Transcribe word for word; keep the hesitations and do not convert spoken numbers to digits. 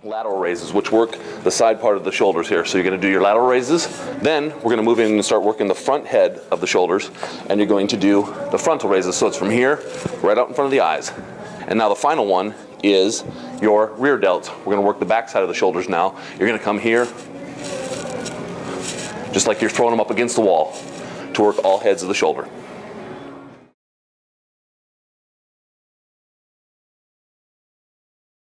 lateral raises, which work the side part of the shoulders here. So you're going to do your lateral raises, then we're going to move in and start working the front head of the shoulders, and you're going to do the frontal raises. So it's from here right out in front of the eyes. And now the final one is your rear delts. We're going to work the back side of the shoulders now. You're going to come here just like you're throwing them up against the wall to work all heads of the shoulder.